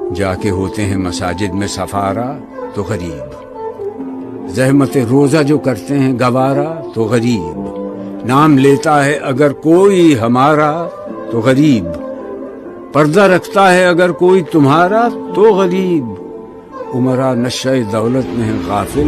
जाके होते हैं मसाजिद में सफारा तो गरीब, ज़हमत रोज़ा जो करते हैं गवारा तो गरीब, नाम लेता है अगर कोई हमारा तो गरीब, पर्दा रखता है अगर कोई तुम्हारा तो गरीब, उमरा नशे दौलत में है गाफिल